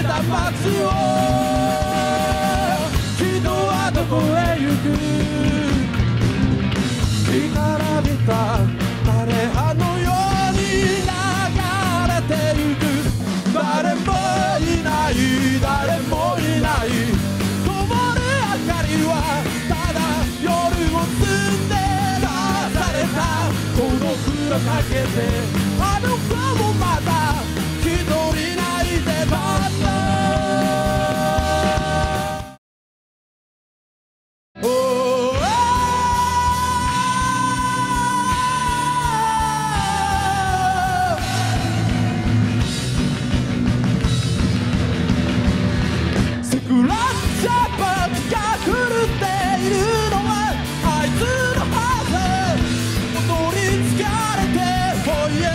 た街を人はどこへ行く干からびた枯葉のように流れてゆく誰もいない誰もいない灯る明かりはただ夜を澄んで出されたこの風かけてあの子もまた一人泣いてばったスクラッチャーパンが狂っているのはあいつのはず踊り疲れておい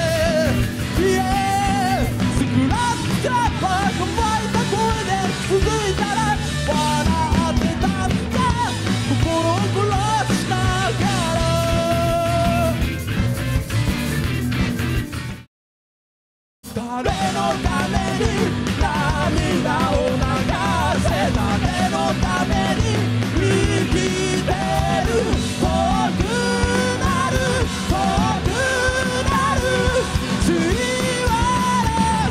えスクラッチャーパン乾いた声で続いたら笑ってたって心を殺しながら誰のために涙を流せ誰のために生きてる遠くなる遠くなる言われ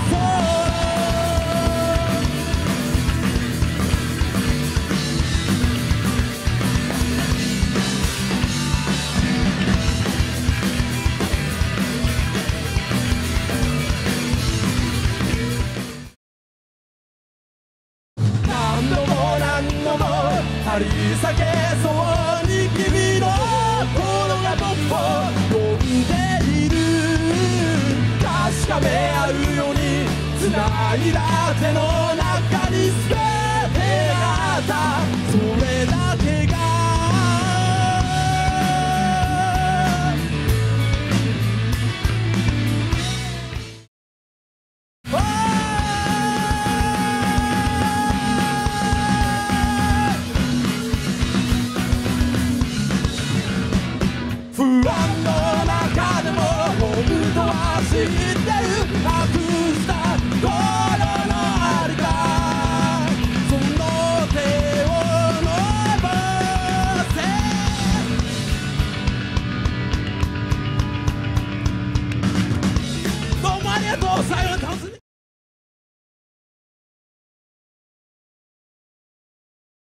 何度も何度も張り裂けそうに君の心が僕を呼んでいる確かめ合うように繋いだ手の中に全てがあったそれだけが不安の中でも本当は知ってるなくした心のありかその手を伸ばせどうもありがとうさようなら